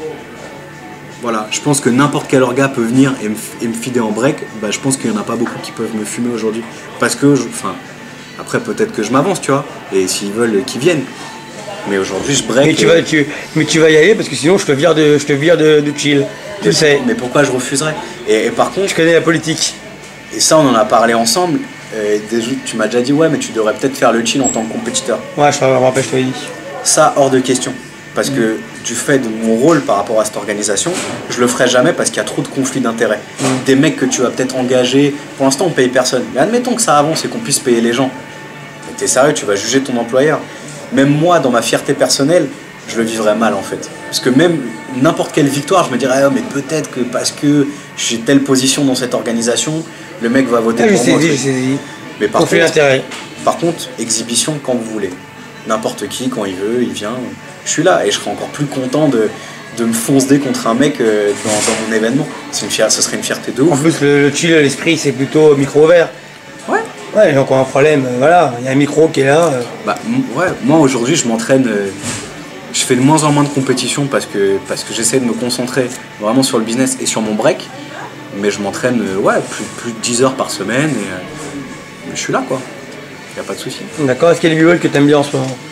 voilà, je pense que n'importe quel orga peut venir et me, et me fider en break, bah, je pense qu'il n'y en a pas beaucoup qui peuvent me fumer aujourd'hui. Parce que, enfin, après peut-être que je m'avance, tu vois, et s'ils veulent, qu'ils viennent. Mais aujourd'hui, je break. Mais tu, et... vas, tu, mais tu vas y aller parce que sinon, je te vire de, je te vire de, de Chill. Tu sais. Mais pourquoi je refuserais? et, et par contre... Je connais la politique. Et ça, on en a parlé ensemble. Et tu m'as déjà dit, ouais, mais tu devrais peut-être faire le Chill en tant que compétiteur. Ouais, je me rappelle, je te l'ai dit. Ça, hors de question. Parce mmh. que du fait de mon rôle par rapport à cette organisation, je le ferai jamais parce qu'il y a trop de conflits d'intérêts. Mmh. Des mecs que tu vas peut-être engager. Pour l'instant, on paye personne. Mais admettons que ça avance et qu'on puisse payer les gens. Mais t'es sérieux, tu vas juger ton employeur. Même moi, dans ma fierté personnelle, je le vivrais mal en fait. Parce que même n'importe quelle victoire, je me dirais, ah, mais peut-être que parce que j'ai telle position dans cette organisation, le mec va voter ah, pour je moi. Sais, je sais, mais par contre, par contre, exhibition quand vous voulez. N'importe qui, quand il veut, il vient. je suis là et je serais encore plus content de, de me foncer contre un mec euh, dans, dans mon événement. C'est une fier, ce serait une fierté de ouf. En plus, le, le chill, l'esprit, c'est plutôt micro ouvert. Ouais. Ouais, les gens qui ont un problème, euh, voilà, il y a un micro qui est là. Euh. Bah, ouais, moi aujourd'hui, je m'entraîne. Euh, je fais de moins en moins de compétitions parce que, parce que j'essaie de me concentrer vraiment sur le business et sur mon break. Mais je m'entraîne euh, ouais, plus, plus de dix heures par semaine et euh, je suis là quoi. Il n'y a pas de souci. D'accord, est-ce qu'il y a des b-boys que tu aimes bien en ce moment?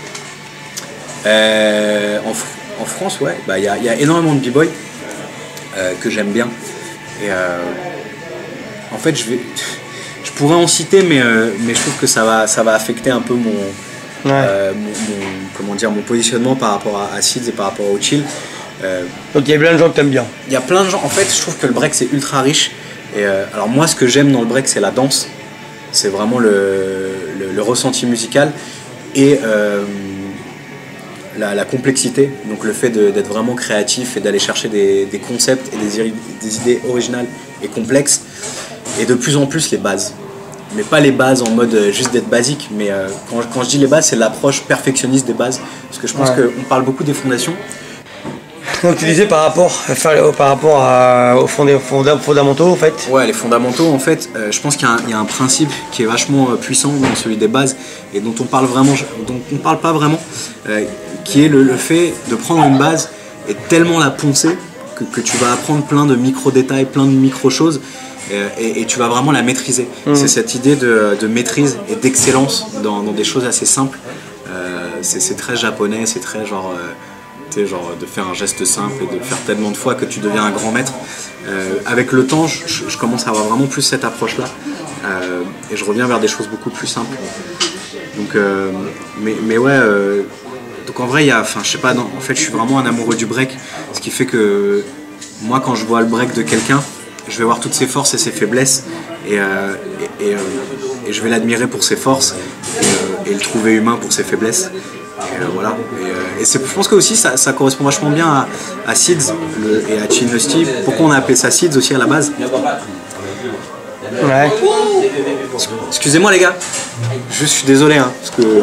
euh, en, en France, ouais, il bah, y, y a énormément de b-boys euh, que j'aime bien. Et euh, en fait, je vais. Je pourrais en citer, mais, euh, mais je trouve que ça va, ça va affecter un peu mon, ouais. euh, mon, mon, comment dire, mon positionnement par rapport à, à Seeds et par rapport au chill. Euh, Donc il y a plein de gens que tu aimes bien. Il y a plein de gens. En fait, je trouve que le break c'est ultra riche. Et euh, alors moi, ce que j'aime dans le break, c'est la danse. C'est vraiment le, le, le ressenti musical et euh, la, la complexité. Donc le fait de, d'être vraiment créatif et d'aller chercher des, des concepts et des, des idées originales et complexes. Et de plus en plus les bases. Mais pas les bases en mode juste d'être basique, mais euh, quand, quand je dis les bases, c'est l'approche perfectionniste des bases. Parce que je pense ouais. qu'on parle beaucoup des fondations. Donc tu disais par rapport, par rapport à, aux fondamentaux en fait. Ouais, les fondamentaux en fait, euh, je pense qu'il y a, un, il y a un principe qui est vachement puissant dans celui des bases et dont on parle vraiment, dont on parle pas vraiment, euh, qui est le, le fait de prendre une base et tellement la poncer que, que tu vas apprendre plein de micro-détails, plein de micro-choses. Et, et tu vas vraiment la maîtriser. Mmh. C'est cette idée de, de maîtrise et d'excellence dans, dans des choses assez simples. Euh, c'est, c'est très japonais, c'est très genre, euh, tu sais, genre de faire un geste simple et de le faire tellement de fois que tu deviens un grand maître. Euh, avec le temps, je, je commence à avoir vraiment plus cette approche-là. Euh, et je reviens vers des choses beaucoup plus simples. Donc, euh, mais, mais ouais, euh, donc en vrai, il y a, enfin, je sais pas, non, en fait, je suis vraiment un amoureux du break. Ce qui fait que moi, quand je vois le break de quelqu'un, je vais voir toutes ses forces et ses faiblesses et, euh, et, et, euh, et je vais l'admirer pour ses forces et, euh, et le trouver humain pour ses faiblesses. Et euh, voilà. Et, euh, et c'est, je pense que aussi ça, ça correspond vachement bien à, à Seeds le, et à Chin Lusty. Pourquoi on a appelé ça Seeds aussi à la base? Ouais. Excusez-moi les gars, je suis désolé hein, parce que.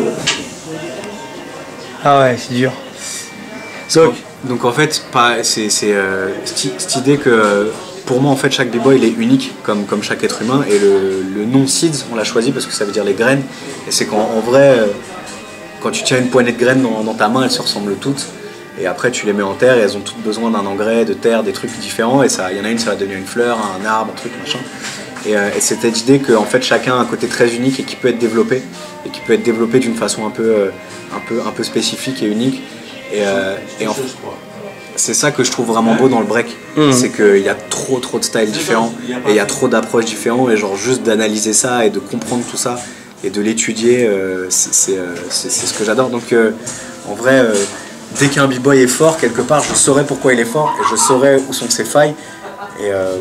Ah ouais, c'est dur. Donc, donc en fait, c'est, c'est euh, cette idée que. Pour moi, en fait, chaque b-boy il est unique, comme, comme chaque être humain. Et le, le nom Seeds, on l'a choisi parce que ça veut dire les graines. Et c'est qu'en en vrai, euh, quand tu tiens une poignée de graines dans, dans ta main, elles se ressemblent toutes. Et après, tu les mets en terre et elles ont toutes besoin d'un engrais, de terre, des trucs différents. Et il y en a une, ça va devenir une fleur, un arbre, un truc, machin. Et, euh, et c'est cette idée qu'en fait, chacun a un côté très unique et qui peut être développé. Et qui peut être développé d'une façon un peu, euh, un peu, un peu spécifique et unique. Et, euh, et en fait, c'est ça que je trouve vraiment beau dans le break, mmh. c'est qu'il y a trop trop de styles différents et il y a trop d'approches différentes et genre juste d'analyser ça et de comprendre tout ça et de l'étudier, euh, c'est, c'est, euh, c'est, c'est ce que j'adore. Donc euh, en vrai, euh, dès qu'un b-boy est fort quelque part, je saurais pourquoi il est fort et je saurais où sont ses failles et, euh,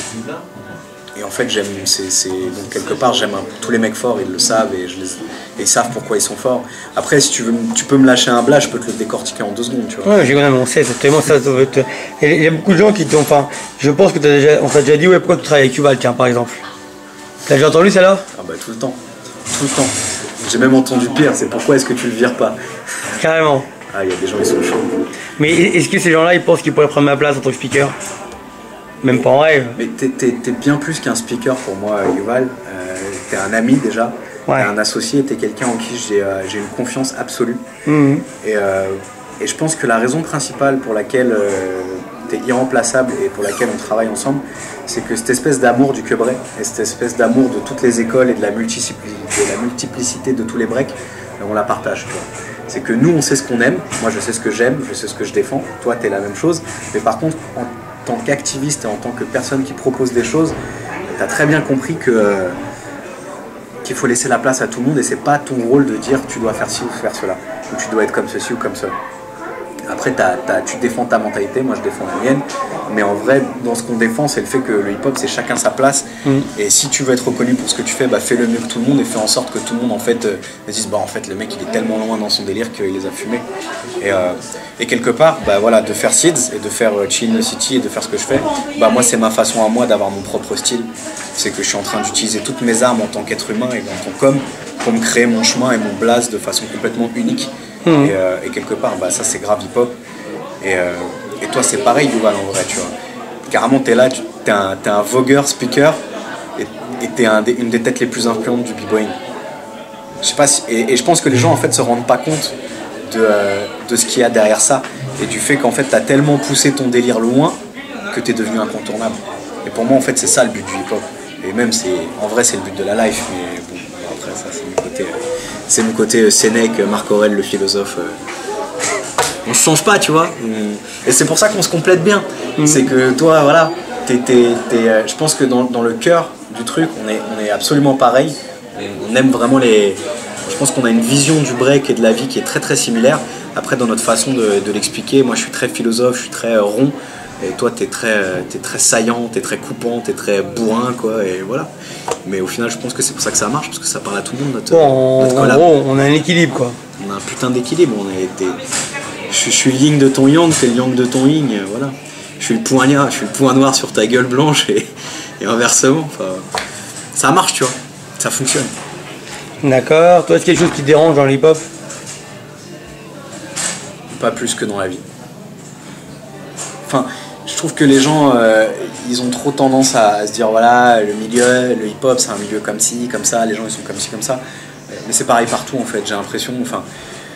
et en fait j'aime, c'est, c'est, donc quelque part j'aime un, tous les mecs forts, ils le savent et, je les, et ils savent pourquoi ils sont forts. Après si tu veux, tu peux me lâcher un blast, je peux te le décortiquer en deux secondes, tu vois. Ouais, j'ai on sait, c'est tellement ça. Il y a beaucoup de gens qui t'ont, enfin, je pense que t'as déjà, on t'a déjà dit ouais pourquoi tu travailles avec Yuval, tiens par exemple. T'as déjà entendu celle-là? Ah bah tout le temps, tout le temps. J'ai même entendu pire, c'est pourquoi est-ce que tu le vires pas? Carrément. Ah il y a des gens qui sont chauds. Mais est-ce que ces gens-là ils pensent qu'ils pourraient prendre ma place en tant que speaker? Même pas en rêve. Mais t'es, t'es, t'es bien plus qu'un speaker pour moi, Yuval. Euh, t'es un ami déjà, ouais. T'es un associé, t'es quelqu'un en qui j'ai, euh, j'ai une confiance absolue. Mmh. Et, euh, et je pense que la raison principale pour laquelle euh, t'es irremplaçable et pour laquelle on travaille ensemble, c'est que cette espèce d'amour du quebrey et cette espèce d'amour de toutes les écoles et de la multiplicité de, la multiplicité de tous les breaks, on la partage. Tu vois. C'est que nous, on sait ce qu'on aime. Moi, je sais ce que j'aime, je sais ce que je défends. Toi, t'es la même chose. Mais par contre, en En tant qu'activiste et en tant que personne qui propose des choses, tu as très bien compris que, euh, qu'il faut laisser la place à tout le monde et c'est pas ton rôle de dire tu dois faire ci ou faire cela, ou tu dois être comme ceci ou comme cela. Après, t'as, t'as, tu défends ta mentalité, moi je défends la mienne, mais en vrai, dans ce qu'on défend, c'est le fait que le hip-hop, c'est chacun sa place. Mmh. Et si tu veux être reconnu pour ce que tu fais, bah, fais-le mieux que tout le monde et fais en sorte que tout le monde en fait euh, dise bah en fait le mec il est tellement loin dans son délire qu'il les a fumés. Et, euh, et quelque part, bah voilà, de faire Seeds et de faire euh, Chin Lusty et de faire ce que je fais, bah moi c'est ma façon à moi d'avoir mon propre style. C'est que je suis en train d'utiliser toutes mes armes en tant qu'être humain et en tant qu'homme pour me créer mon chemin et mon blaze de façon complètement unique. Mmh. Et, euh, et quelque part, bah, ça c'est grave hip-hop. Et, euh, et toi, c'est pareil, Yuval, en vrai, tu vois. Carrément, t'es là, tu, t'es un, t'es un vogueur, speaker, et, et t'es un, une des têtes les plus influentes du b-boying. Je sais pas si, et, et je pense que les gens, en fait, se rendent pas compte de, euh, de ce qu'il y a derrière ça. Et du fait qu'en fait, t'as tellement poussé ton délire loin que t'es devenu incontournable. Et pour moi, en fait, c'est ça le but du hip-hop. Et même, c'est, en vrai, c'est le but de la life. Mais bon, après, ça, c'est mon côté, euh, c'est mon côté euh, Sénèque, Marc Aurèle, le philosophe. Euh, on se change pas, tu vois. Et c'est pour ça qu'on se complète bien. Mmh. C'est que toi, voilà, t'es, t'es, t'es, euh, je pense que dans, dans le cœur du truc, on est, on est absolument pareil. On aime vraiment les... Je pense qu'on a une vision du break et de la vie qui est très très similaire. Après, dans notre façon de, de l'expliquer, moi je suis très philosophe, je suis très rond. Et toi, t'es très, t'es très saillant, t'es très coupant, t'es très bourrin, quoi. Et voilà. Mais au final, je pense que c'est pour ça que ça marche, parce que ça parle à tout le monde, notre, bon, notre en collab. gros, on a un équilibre, quoi. On a un putain d'équilibre. On a été... Je, je suis le yin de ton yang, t'es le yang de ton yin, voilà. Je suis le poignard, je suis le point noir sur ta gueule blanche et, et inversement. Enfin, ça marche, tu vois. Ça fonctionne. D'accord. Toi, est-ce qu'il y a quelque chose qui te dérange dans l'hip-hop? Pas plus que dans la vie. Enfin, je trouve que les gens, euh, ils ont trop tendance à, à se dire, voilà, le milieu, le hip-hop, c'est un milieu comme ci, comme ça, les gens, ils sont comme ci, comme ça. Mais c'est pareil partout, en fait, j'ai l'impression, enfin...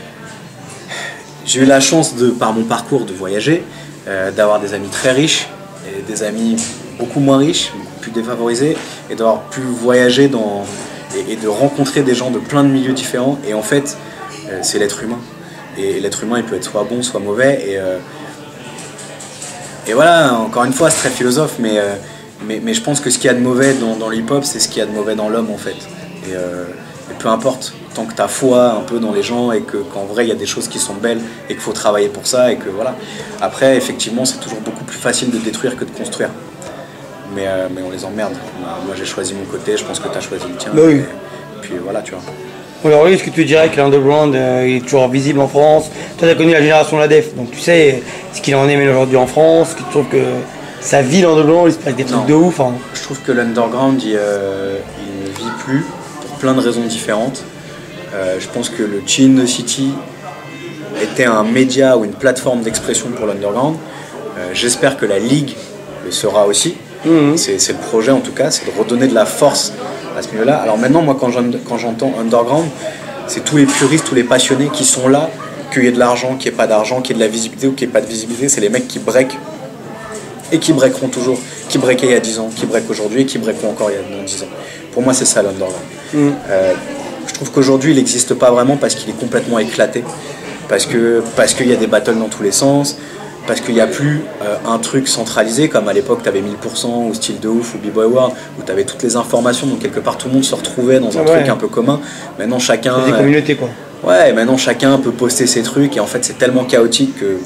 J'ai eu la chance, de, par mon parcours, de voyager, euh, d'avoir des amis très riches, et des amis beaucoup moins riches, beaucoup plus défavorisés, et d'avoir pu voyager dans... Et, et de rencontrer des gens de plein de milieux différents. Et en fait, euh, c'est l'être humain. Et l'être humain, il peut être soit bon, soit mauvais. Et, euh, et voilà, encore une fois, c'est très philosophe, mais, euh, mais, mais je pense que ce qu'il y a de mauvais dans, dans l'hip-hop, c'est ce qu'il y a de mauvais dans l'homme, en fait. Et, euh, et peu importe, tant que tu as foi un peu dans les gens et que, qu'en vrai, il y a des choses qui sont belles et qu'il faut travailler pour ça. Et que voilà. Après, effectivement, c'est toujours beaucoup plus facile de détruire que de construire. Mais, euh, mais on les emmerde. Moi, j'ai choisi mon côté, je pense que tu as choisi le tien. Bah oui. Et, et puis voilà, tu vois. Alors oui, est-ce que tu dirais que l'underground euh, est toujours visible en France? Toi, tu as connu la génération de la def, donc tu sais ce qu'il en est mais aujourd'hui en France, que tu trouves que sa vie l'underground, il se passe des trucs Non. de ouf. Hein. Je trouve que l'underground, il, euh, il ne vit plus pour plein de raisons différentes. Euh, je pense que le Chin City était un média ou une plateforme d'expression pour l'underground. Euh, j'espère que la Ligue le sera aussi. Mmh. C'est, c'est le projet en tout cas, c'est de redonner de la force à ce milieu-là. Alors maintenant, moi quand, quand j'entends underground, c'est tous les puristes, tous les passionnés qui sont là, qu'il y ait de l'argent, qu'il n'y ait pas d'argent, qu'il y ait de la visibilité ou qu'il n'y ait pas de visibilité. C'est les mecs qui break et qui breakeront toujours, qui breakaient il y a dix ans, qui break aujourd'hui et qui breakeront encore il y a dix ans. Pour moi, c'est ça l'underground. Mmh. Euh, je trouve qu'aujourd'hui, il n'existe pas vraiment parce qu'il est complètement éclaté, parce que, parce qu'il y a des battles dans tous les sens, parce qu'il n'y a plus euh, un truc centralisé comme à l'époque tu avais mille pour cent ou Style de Ouf ou B-Boy World où tu avais toutes les informations, donc quelque part tout le monde se retrouvait dans un ouais. truc un peu commun. Maintenant chacun... C'est des communautés quoi. Euh, ouais, maintenant chacun peut poster ses trucs et en fait c'est tellement chaotique que...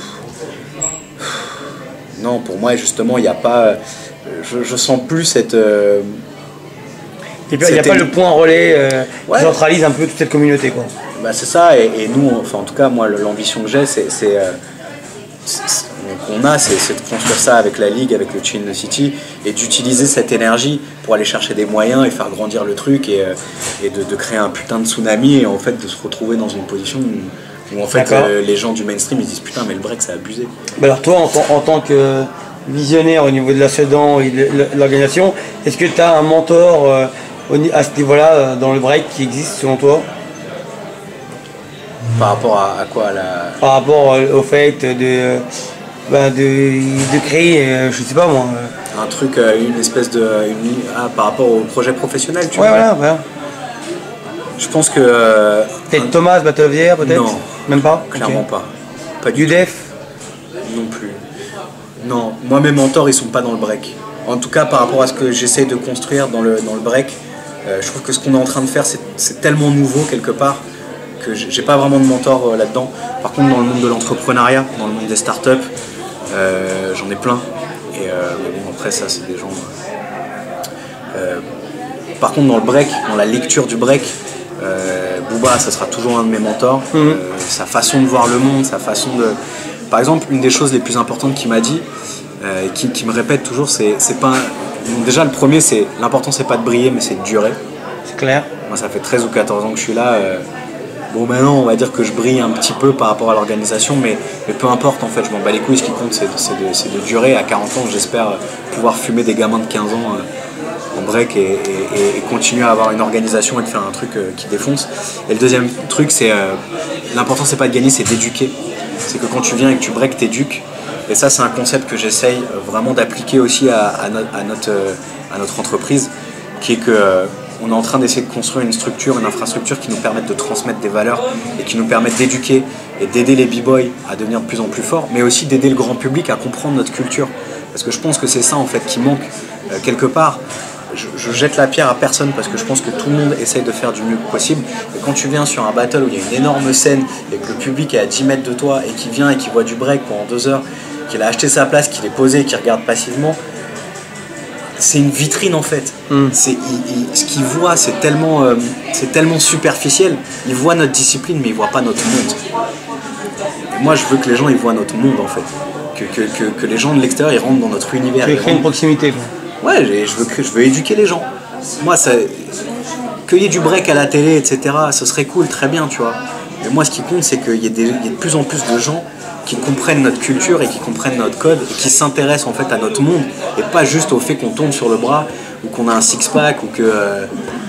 Non, pour moi justement il n'y a pas... Je, je sens plus cette... Euh, il n'y a pas le point relais euh, ouais. qui centralise un peu toute cette communauté quoi. Bah, c'est ça et, et nous, enfin en tout cas moi l'ambition que j'ai c'est... c'est euh, qu'on a, c'est, c'est de construire ça avec la Ligue, avec le Chin City et d'utiliser cette énergie pour aller chercher des moyens et faire grandir le truc et, et de, de créer un putain de tsunami et en fait de se retrouver dans une position où, où en fait euh, les gens du mainstream ils disent putain mais le break c'est abusé. Bah alors toi en, en tant que visionnaire au niveau de la Sedan et de l'organisation, est-ce que tu as un mentor euh, à ce niveau-là euh, dans le break qui existe selon toi? Par rapport à, à quoi à la... Par rapport au fait de, bah de, de créer, je sais pas moi. Un truc, une espèce de... Une, ah, par rapport au projet professionnel, tu ouais, vois. Voilà, voilà. Je pense que... Euh, peut-être un... Thomas Battle of the Year, peut-être? Non. Même pas? Clairement okay. pas. Pas du Def? Non plus. Non, moi mes mentors ils sont pas dans le break. En tout cas par rapport à ce que j'essaie de construire dans le, dans le break, euh, je trouve que ce qu'on est en train de faire c'est, c'est tellement nouveau quelque part que j'ai pas vraiment de mentor euh, là-dedans. Par contre, dans le monde de l'entrepreneuriat, dans le monde des startups, euh, j'en ai plein. Et euh, mais bon, après, ça, c'est des gens. Euh, par contre, dans le break, dans la lecture du break, euh, Booba, ça sera toujours un de mes mentors. Mmh. Euh, sa façon de voir le monde, sa façon de. Par exemple, une des choses les plus importantes qu'il m'a dit, euh, et qui, qui me répète toujours, c'est, c'est pas. Donc déjà, le premier, c'est l'important, c'est pas de briller, mais c'est de durer. C'est clair. Moi, ça fait treize ou quatorze ans que je suis là. Euh, Bon, maintenant, on va dire que je brille un petit peu par rapport à l'organisation, mais, mais peu importe, en fait, je m'en bats les couilles. Ce qui compte, c'est de, de, de durer. À quarante ans, j'espère pouvoir fumer des gamins de quinze ans euh, en break et, et, et continuer à avoir une organisation et de faire un truc euh, qui défonce. Et le deuxième truc, c'est euh, l'important, c'est pas de gagner, c'est d'éduquer. C'est que quand tu viens et que tu break, t'éduques. Et ça, c'est un concept que j'essaye vraiment d'appliquer aussi à, à, no, à, notre, euh, à notre entreprise, qui est que... Euh, on est en train d'essayer de construire une structure, une infrastructure qui nous permette de transmettre des valeurs et qui nous permette d'éduquer et d'aider les b-boys à devenir de plus en plus forts, mais aussi d'aider le grand public à comprendre notre culture. Parce que je pense que c'est ça en fait qui manque euh, quelque part. Je, je jette la pierre à personne parce que je pense que tout le monde essaye de faire du mieux possible. Et quand tu viens sur un battle où il y a une énorme scène et que le public est à dix mètres de toi et qui vient et qui voit du break pendant deux heures, qu'il a acheté sa place, qu'il est posé et qu'il regarde passivement, c'est une vitrine en fait. Mm. C'est, il, il, ce qu'ils voient, c'est tellement, euh, c'est tellement superficiel. Ils voient notre discipline, mais ils voient pas notre monde. Et moi, je veux que les gens ils voient notre monde en fait. Que, que, que, que les gens de l'extérieur ils rentrent dans notre univers. Tu veux créer une proximité. Quoi. Ouais, je veux, je veux éduquer les gens. Moi, ça, qu'il y ait du break à la télé, et cetera, ce serait cool, très bien, tu vois. Mais moi, ce qui compte, c'est qu'il y ait, des, il y ait de plus en plus de gens qui comprennent notre culture et qui comprennent notre code et qui s'intéressent en fait à notre monde et pas juste au fait qu'on tombe sur le bras ou qu'on a un six-pack ou que... Euh,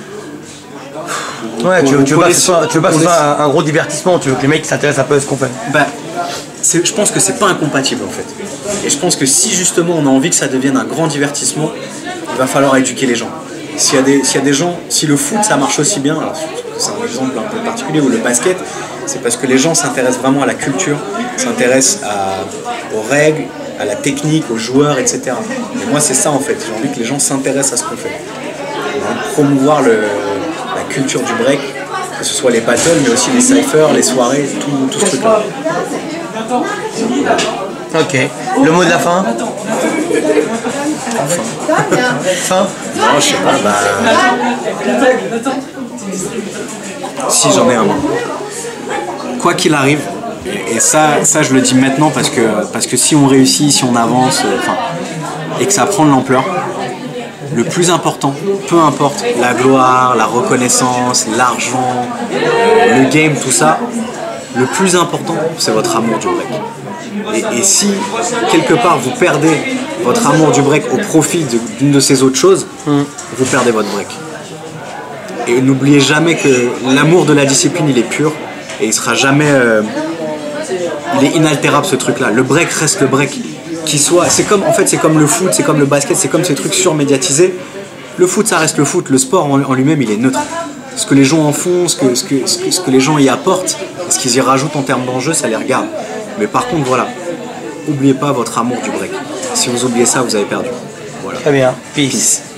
ouais, tu veux, tu veux pas que ce soit, tu veux pas que ce soit un, un gros divertissement, tu veux que les mecs s'intéressent un peu à ce qu'on fait. Bah, je pense que c'est pas incompatible en fait. Et je pense que si justement on a envie que ça devienne un grand divertissement, il va falloir éduquer les gens. S'il y a des, s'il y a des gens, si le foot ça marche aussi bien, alors c'est un exemple un peu particulier, ou le basket, c'est parce que les gens s'intéressent vraiment à la culture, s'intéressent à, aux règles, à la technique, aux joueurs, et cetera. Et moi c'est ça en fait, j'ai envie que les gens s'intéressent à ce qu'on fait. Donc, promouvoir le, la culture du break, que ce soit les battles, mais aussi les cyphers, les soirées, tout, tout ce truc-là. Ok. Le mot de la fin? Fin? Non, je sais pas, bah... Si, j'en ai un mot. Quoi qu'il arrive, et ça, ça je le dis maintenant parce que, parce que si on réussit, si on avance, enfin, et que ça prend de l'ampleur, le plus important, peu importe la gloire, la reconnaissance, l'argent, le game, tout ça, le plus important, c'est votre amour du break. Et, et si, quelque part, vous perdez votre amour du break au profit d'une de, de ces autres choses, mm. vous perdez votre break. Et n'oubliez jamais que l'amour de la discipline, il est pur, et il sera jamais... Euh, il est inaltérable, ce truc-là. Le break reste le break. Qui soit, c'est comme, en fait, c'est comme le foot, c'est comme le basket, c'est comme ces trucs surmédiatisés. Le foot, ça reste le foot. Le sport, en, en lui-même, il est neutre. Ce que les gens en font, ce que, ce que, ce que, ce que les gens y apportent, ce qu'ils y rajoutent en termes d'enjeux, ça les regarde. Mais par contre, voilà, n'oubliez pas votre amour du break. Si vous oubliez ça, vous avez perdu. Voilà. Très bien. Peace. Peace.